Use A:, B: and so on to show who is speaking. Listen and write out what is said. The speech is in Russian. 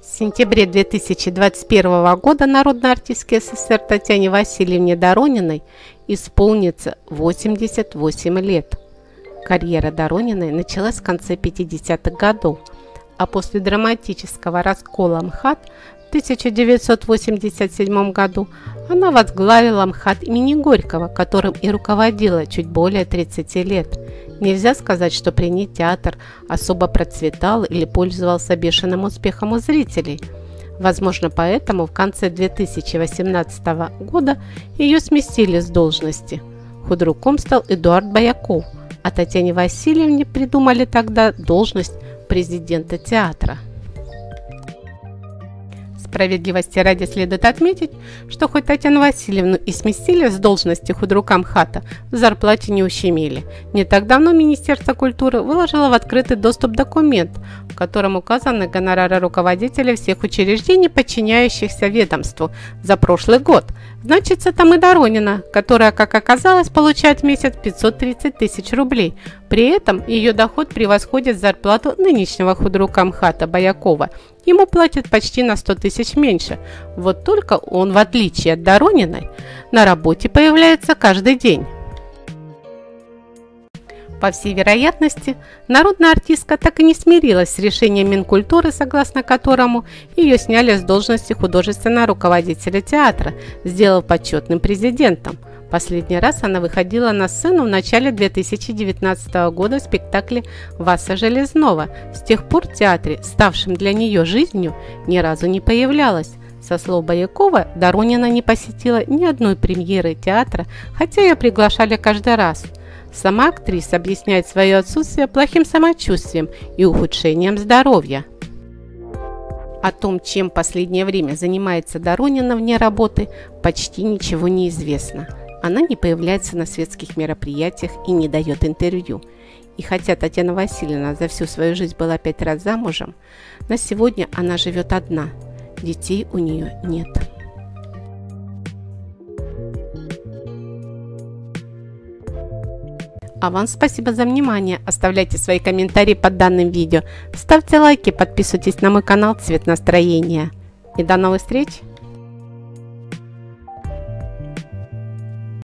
A: В сентябре 2021 года народной артистке СССР Татьяне Васильевне Дорониной исполнится 88 лет. Карьера Дорониной началась в конце 50-х годов, а после драматического раскола МХАТ в 1987 году она возглавила МХАТ имени Горького, которым и руководила чуть более 30 лет. Нельзя сказать, что при ней театр особо процветал или пользовался бешеным успехом у зрителей. Возможно, поэтому в конце 2018 года ее сместили с должности. Худруком стал Эдуард Бояков, а Татьяне Васильевне придумали тогда должность президента театра. Справедливости ради следует отметить, что хоть Татьяну Васильевну и сместили с должности худрука МХАТа, в зарплате не ущемили. Не так давно Министерство культуры выложило в открытый доступ документ, в котором указаны гонорары руководителей всех учреждений, подчиняющихся ведомству, за прошлый год. Значится там и Доронина, которая, как оказалось, получает в месяц 530 тысяч рублей. При этом ее доход превосходит зарплату нынешнего худрука МХАТа Боякова. Ему платят почти на 100 тысяч меньше. Вот только он, в отличие от Дорониной, на работе появляется каждый день. По всей вероятности, народная артистка так и не смирилась с решением Минкультуры, согласно которому ее сняли с должности художественного руководителя театра, сделав почетным президентом. Последний раз она выходила на сцену в начале 2019 года в спектакле Васа Железного. С тех пор в театре, ставшем для нее жизнью, ни разу не появлялась. Со слов Боякова, Доронина не посетила ни одной премьеры театра, хотя ее приглашали каждый раз. Сама актриса объясняет свое отсутствие плохим самочувствием и ухудшением здоровья. О том, чем в последнее время занимается Доронина вне работы, почти ничего не известно. Она не появляется на светских мероприятиях и не дает интервью. И хотя Татьяна Васильевна за всю свою жизнь была 5 раз замужем, на сегодня она живет одна. Детей у нее нет. А вам спасибо за внимание. Оставляйте свои комментарии под данным видео. Ставьте лайки, подписывайтесь на мой канал «Цвет настроения». И до новых встреч!